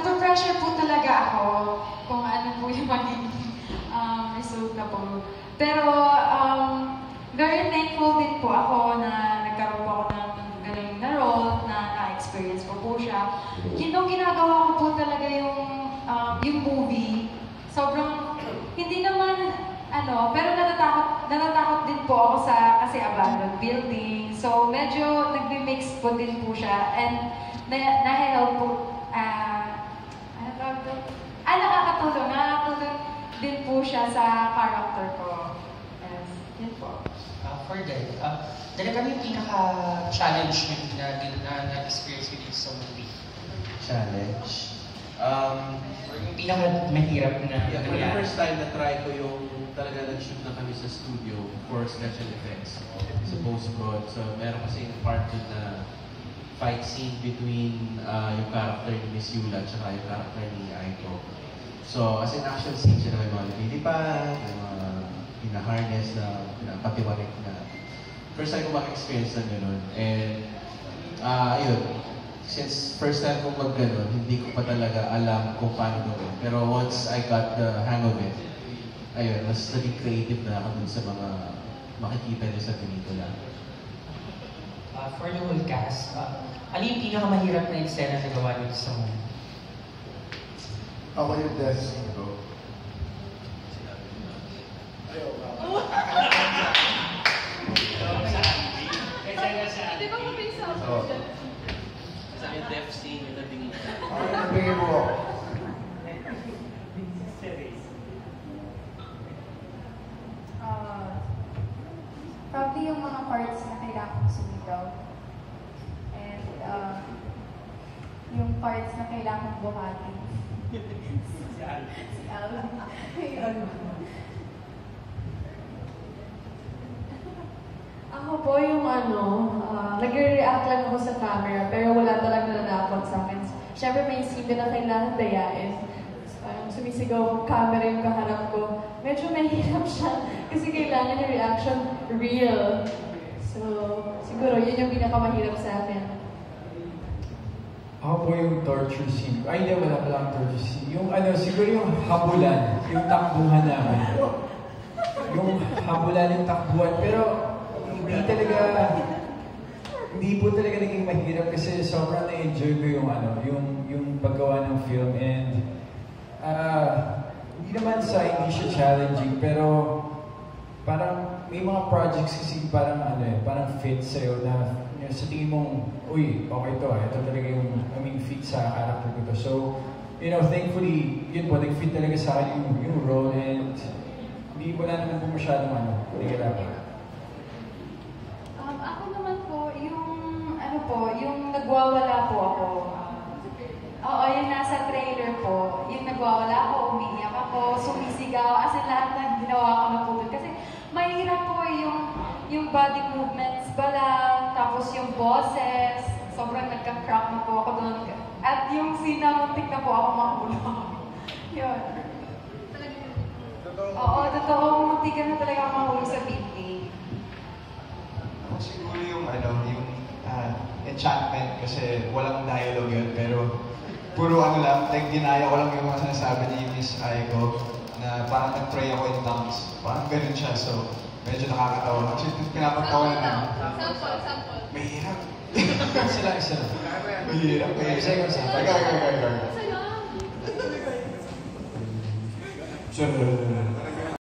nape-pressure po talaga ako kung ano po yung magiging resulta po. Pero very thankful din po ako na nagkaroon po ako ng galing na role, na na-experience ko po siya. Yung ginagawa ko po talaga yung movie, sobrang, hindi naman, pero natatakot din po ako kasi abandoned building. So, medyo nagbi-mix po din po siya. And, na-help po, nakakatulong din po siya sa character ko. Yes, yun po. For that, talaga yung pinaka-challenge na experience ko dito sa movie? Challenge? Or yung pinaka-mahirap na For the first time na try ko yung talaga nag-shoot na kami sa studio for special effects sa post-prod. So, meron kasi yung part dun na fight scene between yung character ni Miss Yula at saka yung character ni Aiko. So, as in action scene siya na may mga nililipan, may mga pinaharness na pinapatiwarik na first time ko maka-experience na gano'n. And, ayun, since first time ko mag-gano'n, hindi ko pa talaga alam kung paano gawin. Pero once I got the hang of it, ayun, mas naging creative na ako dun sa mga makikita niyo sa pelikula. For the whole cast, ano yung pinakamahirap na eksena na gawa dito sa movie? Ako yung death scene ko. Di ba mabisa ako? Sa yung death scene, yung nabing... Ako yung nabingin mo ako. Probably yung mga parts na kailangan kong sumigaw. And yung parts na kailangan kong buhatin. Si Al. Ayun. Ako po yung nagre-react lang ako sa camera pero wala talaga nanakot sa akin. Siyempre may scene na kailangan dayain. Sumisigaw ang camera yung kaharap ko. Medyo mahirap siya kasi kailangan yung reaction real. So, siguro yun yung pinakamahirap sa akin. Ako po yung torture scene. Ay, hindi, wala palang torture scene. Yung siguro yung habulan, yung takbuhan namin. Yung habulan, yung takbuhan. Pero, hindi po talaga naging mahirap kasi sobrang na-enjoy ko yung paggawa ng film. And, hindi naman hindi siya challenging, pero parang may mga projects kasi parang fit sa'yo na sa tingin mong, uy, okay to ito talaga yung, fit sa character ko to. So, thankfully, yun po, nag-fit talaga sa akin yung role and hindi wala naman po masyadong nahihirapan. Ako naman po, yung nagwawala po ako. Oo, yung nasa trailer po, yung nagwawala ako, umiiyak ako, sumisigaw, as in lahat na ginawa ko na po doon. Kasi mahirap po yung body movements ba lang, tapos yung boses, sobrang nagka-crack na po ako doon. At yung sinamuntik na po ako mahulog. Yun. Oo, totoo, muntik na talaga ako mahulog sa PTA. Ako siguro yung enchantment kasi walang dialogue yun, pero puro lang, ginaya ko lang yung mga sinasabi ni Miss Aiko na parang nag-try ako in tongues. Parang ganun siya, so medyo nakakatawa. Actually, pinapatawa na naman. Sample. Mahirap. Isa lang. Mahirap. Sa'yo.